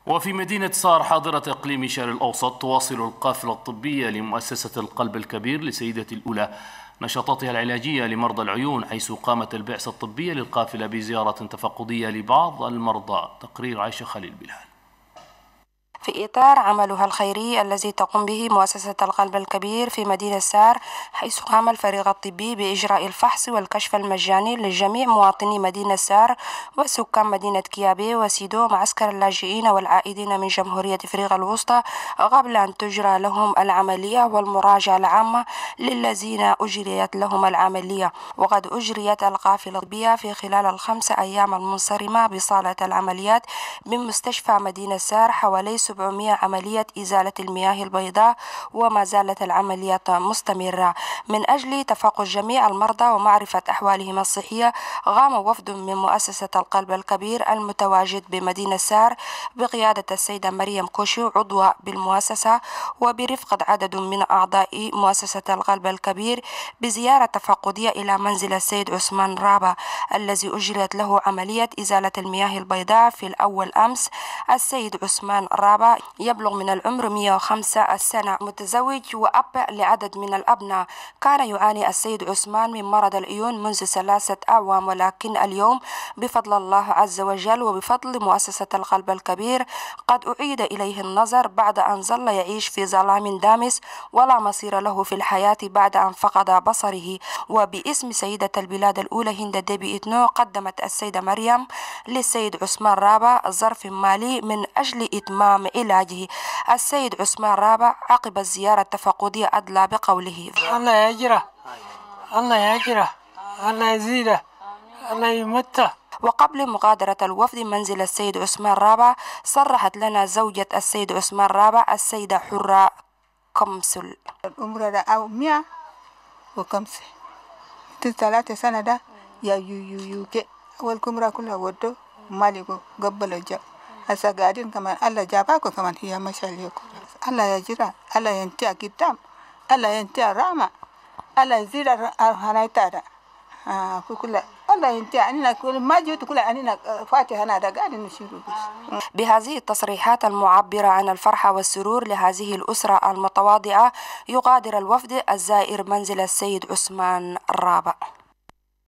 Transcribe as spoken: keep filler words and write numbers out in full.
وفي مدينة صار حاضرة إقليم شرق الأوسط تواصل القافلة الطبية لمؤسسة القلب الكبير لسيدة الأولى نشاطاتها العلاجية لمرضى العيون، حيث قامت البعثة الطبية للقافلة بزيارة تفقدية لبعض المرضى. تقرير عائشة خليل بلال. في إطار عملها الخيري الذي تقوم به مؤسسة القلب الكبير في مدينة سار، حيث قام الفريق الطبي بإجراء الفحص والكشف المجاني لجميع مواطني مدينة سار وسكان مدينة كيابي وسيدو معسكر اللاجئين والعائدين من جمهورية أفريقيا الوسطى، قبل أن تجرى لهم العملية والمراجعة العامة للذين أجريت لهم العملية. وقد أجريت القافلة الطبية في خلال الخمس أيام المنصرمة بصالة العمليات بمستشفى مدينة سار حوالي سبعمائة عملية إزالة المياه البيضاء، وما زالت العمليات مستمرة. من أجل تفقد جميع المرضى ومعرفة أحوالهم الصحية، قام وفد من مؤسسة القلب الكبير المتواجد بمدينة سار بقيادة السيدة مريم كوشو عضوة بالمؤسسة وبرفقة عدد من أعضاء مؤسسة القلب الكبير بزيارة تفقدية إلى منزل السيد عثمان رابا الذي أجريت له عملية إزالة المياه البيضاء في الأول أمس. السيد عثمان رابا يبلغ من العمر مئة وخمسة سنة، متزوج وأب لعدد من الأبناء. كان يعاني السيد عثمان من مرض العيون منذ ثلاثة أعوام، ولكن اليوم بفضل الله عز وجل وبفضل مؤسسة القلب الكبير قد أعيد إليه النظر بعد أن ظل يعيش في ظلام دامس ولا مصير له في الحياة بعد أن فقد بصره. وباسم سيدة البلاد الأولى هند ديبي إتنو قدمت السيدة مريم للسيد عثمان رابا ظرف مالي من أجل إتمام علاجه. السيد عثمان رابع عقب الزيارة التفقدية أدلى بقوله: الله يجره، الله يجره، الله يزيده، الله يمته. وقبل مغادرة الوفد منزل السيد عثمان رابع، صرحت لنا زوجة السيد عثمان رابع السيدة حرة كمسل: العمر ده أو مية وخمسة ثلاثة سنة ده يا يو يو يو كي والكمرة كلها ودو مالكو قبل الجو هسا قاعدين كمان. الله جاباكو كمان هي مشى ليكو. الله يجرى، الله ينتهي قدام، الله ينتهي رامة، الله يزيد هنايتا آه كل الله ينتهي أننا كل ما جيت كل أننا فاتح هنا ده قاعدين نشيله. بهذه التصريحات المعبرة عن الفرحة والسرور لهذه الأسرة المتواضعة، يغادر الوفد الزائر منزل السيد عثمان الرابع.